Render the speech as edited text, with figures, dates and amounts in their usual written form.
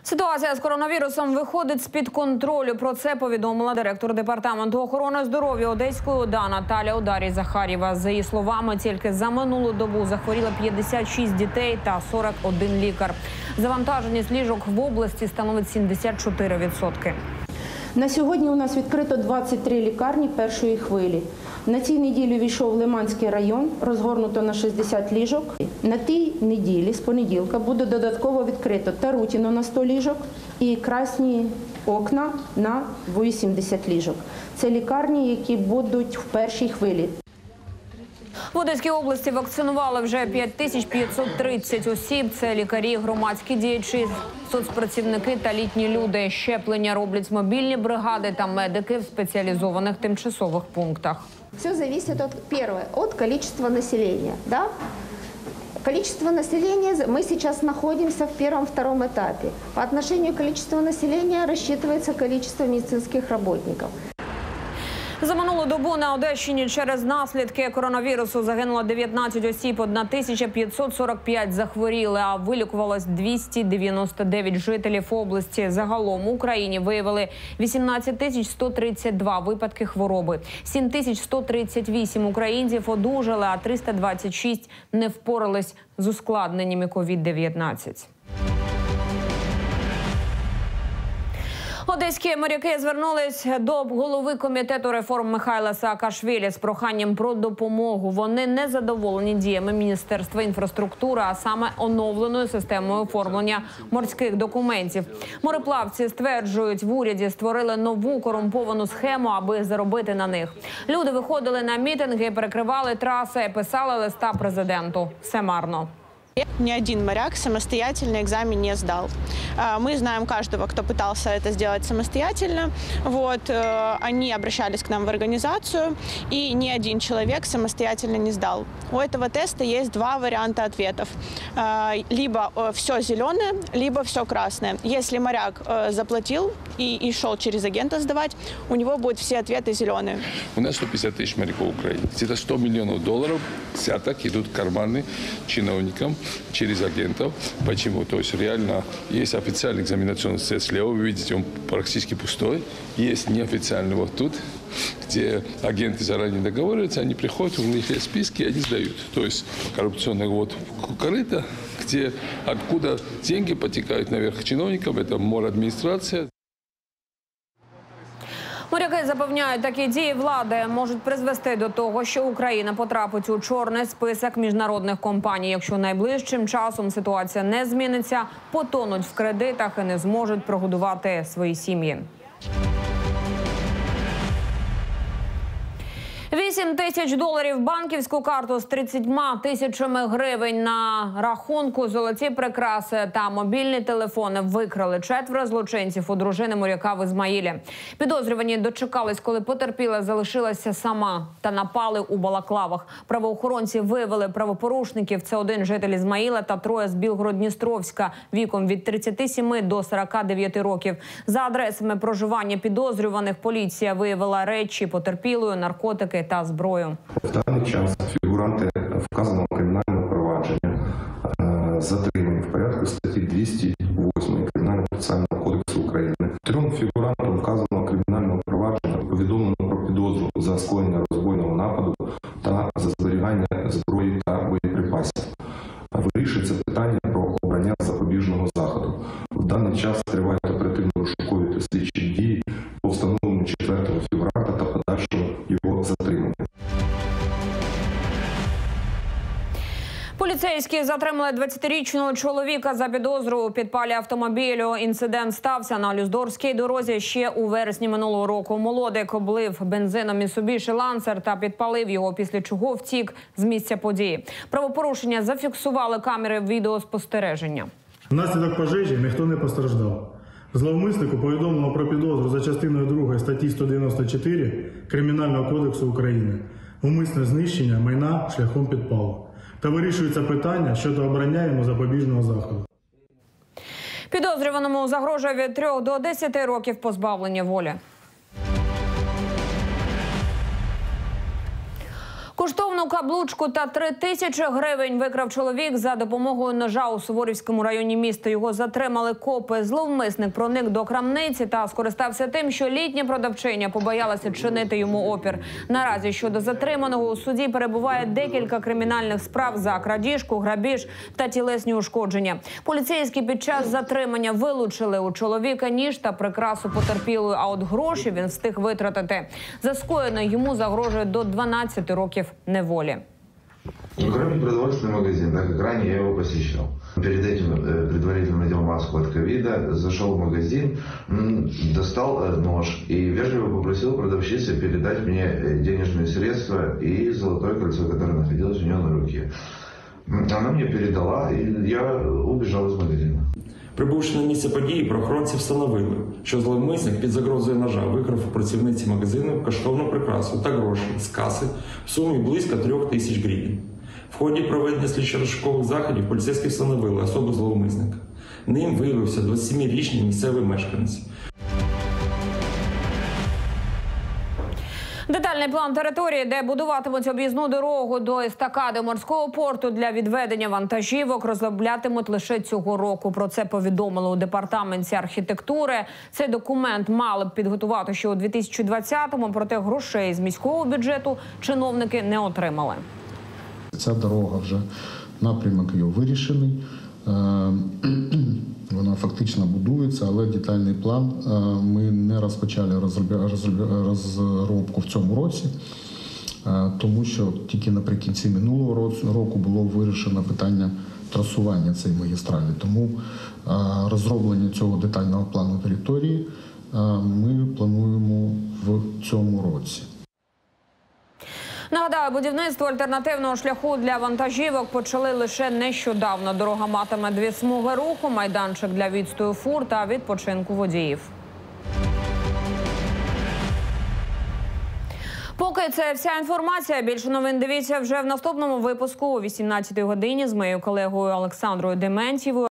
Ситуація з коронавірусом виходить з-під контролю. Про це повідомила директор департаменту охорони здоров'я Одеської ОДА Наталя Ударій-Захарєва. За її словами, тільки за минулу добу захворіло 56 дітей та 41 лікар. Завантаженість ліжок в області становить 74%. На сьогодні у нас відкрито 23 лікарні першої хвилі. На цій неділі війшов Лиманський район, розгорнуто на 60 ліжок. На тій неділі, з понеділка, буде додатково відкрито Тарутіно на 100 ліжок і Красні Окна на 80 ліжок. Це лікарні, які будуть в першій хвилі. В Одеській області вакцинували вже 5530 осіб. Це лікарі, громадські діячі, соцпрацівники та літні люди. Щеплення роблять мобільні бригади та медики в спеціалізованих тимчасових пунктах. Все зависит от количества населения. Да? Количество населения, мы сейчас находимся в первом-втором этапе. По отношению к количеству населения рассчитывается количество медицинских работников. За минулу добу на Одещині через наслідки коронавірусу загинуло 19 осіб, 1545 захворіли, а вилікувалось 299 жителів області. Загалом в Україні виявили 18132 випадки хвороби. 7138 українців одужали, а 326 не впорались з ускладненнями COVID-19. Одеські моряки звернулись до голови комітету реформ Михайла Саакашвілі з проханням про допомогу. Вони не задоволені діями Міністерства інфраструктури, а саме оновленою системою оформлення морських документів. Мореплавці стверджують, в уряді створили нову корумповану схему, аби заробити на них. Люди виходили на мітинги, перекривали траси, писали листа президенту. Все марно. Ни один моряк самостоятельно экзамен не сдал. Мы знаем каждого, кто пытался это сделать самостоятельно. Они обращались к нам в организацию, и ни один человек самостоятельно не сдал. У этого теста есть два варианта ответов. Либо все зеленое, либо все красное. Если моряк заплатил и шел через агента сдавать, у него будут все ответы зеленые. У нас 150 тысяч моряков в Украине. Где-то 100 миллионов долларов взяток идут в карманы чиновникам через агентов. Почему? То есть реально есть официальный экзаменационный цех слева, вы видите, он практически пустой. Есть неофициальный вот тут, где агенты заранее договариваются, они приходят, у них есть списки, они сдают. То есть коррупционный вот корыто, где откуда деньги потекают наверх чиновникам, это морадминистрация. Моряки запевняють, такі дії влади можуть призвести до того, що Україна потрапить у чорний список міжнародних компаній. Якщо найближчим часом ситуація не зміниться, потонуть в кредитах і не зможуть прогодувати свої сім'ї. 8 тисяч доларів банківську карту з 30 тисячами гривень на рахунку, золоті прикраси та мобільні телефони викрали 4 злочинців у дружини моряка в Ізмаїлі. Підозрювані дочекались, коли потерпіла залишилася сама, та напали у балаклавах. Правоохоронці виявили правопорушників. Це 1 житель Ізмаїла та 3 з Білгород-Дністровська віком від 37 до 49 років. За адресами проживання підозрюваних поліція виявила речі потерпілої, наркотики та зброю. В даний час фігуранти вказаного кримінального провадження затримані в порядку статті 208 Кримінального процесуального кодексу України. 3 фігурантам вказаного кримінального провадження повідомлено про підозру за скоєння розбойного нападу та за зберігання зброї та боєприпасів. Вирішується питання про обрання запобіжного заходу. В даний час тривають оперативно-розшукові та слідчі дії по встановленню 4-го фігуранта та подальшого його затримання. Поліцейські затримали 20-річного чоловіка за підозру у підпалі автомобілю. Інцидент стався на Люздорфській дорозі ще у вересні минулого року. Молодик облив бензином Mitsubishi Lancer та підпалив його, після чого втік з місця події. Правопорушення зафіксували камери відеоспостереження. Внаслідок пожежі ніхто не постраждав. Зловмиснику повідомлено про підозру за частиною 2 статті 194 Кримінального кодексу України «Умисне знищення майна шляхом підпалу». Та вирішується питання щодо обрання йому запобіжного заходу. Підозрюваному загрожує від 3 до 10 років позбавлення волі. Коштовну каблучку та 3000 гривень викрав чоловік за допомогою ножа у Суворівському районі міста. Його затримали копи. Зловмисник проник до крамниці та скористався тим, що літня продавчиня побоялася чинити йому опір. Наразі щодо затриманого у суді перебуває декілька кримінальних справ за крадіжку, грабіж та тілесні ушкодження. Поліцейські під час затримання вилучили у чоловіка ніж та прикрасу потерпілої, а от гроші він встиг витратити. За скоєне йому загрожує до 12 років неволі. Кроме продовольственный магазин, так как ранее я его посещал. Перед этим предварительно надел маску от ковида, зашел в магазин, достал нож и вежливо попросил продавщицы передать мне денежные средства и золотое кольцо, которое находилось у нее на руке. Она мне передала, и я убежал из магазина. Прибувши на місце події, правоохоронці встановили, що зловмисник під загрозою ножа викрав у працівниці магазину коштовну прикрасу та гроші з каси в сумі близько 3000 гривень. В ході проведення слідчо-розшукових заходів поліцейські встановили особу зловмисника. Ним виявився 27-річний місцевий мешканець. Детальний план території, де будуватимуть об'їзну дорогу до естакади морського порту для відведення вантажівок, розроблятимуть лише цього року. Про це повідомили у департаменті архітектури. Цей документ мали б підготувати ще у 2020-му, проте грошей з міського бюджету чиновники не отримали. Ця дорога вже, напрямок її вирішений. Вона фактично будується, але детальний план ми не розпочали розробку в цьому році, тому що тільки наприкінці минулого року було вирішено питання трасування цієї магістралі. Тому розроблення цього детального плану території ми плануємо в цьому році. Нагадаю, будівництво альтернативного шляху для вантажівок почали лише нещодавно. Дорога матиме 2 смуги руху, майданчик для відстою фур та відпочинку водіїв. Поки це вся інформація. Більше новин дивіться вже в наступному випуску о 18-й годині з моєю колегою Олександрою Дементьєвою.